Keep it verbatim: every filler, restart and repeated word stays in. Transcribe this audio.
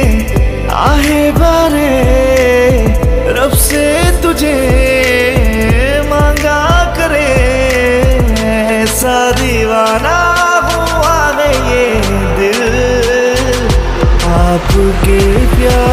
आहे बारे रब से तुझे मांगा करे, ऐसा दीवाना हुआ है ये दिल आपके प्यार